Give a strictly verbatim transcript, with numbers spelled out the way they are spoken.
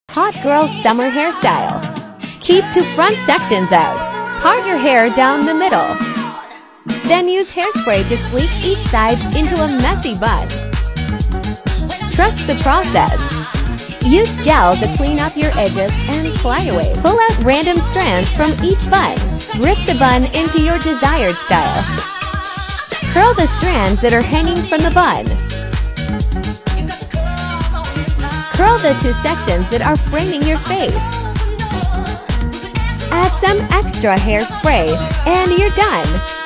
Hot girl summer hairstyle. Keep two front sections out. Part your hair down the middle. Then use hairspray to sleek each side into a messy bun. Trust the process. Use gel to clean up your edges and flyaways. Pull out random strands from each bun. Rip the bun into your desired style. Curl the strands that are hanging from the bun. Curl the two sections that are framing your face. Add some extra hairspray, and you're done!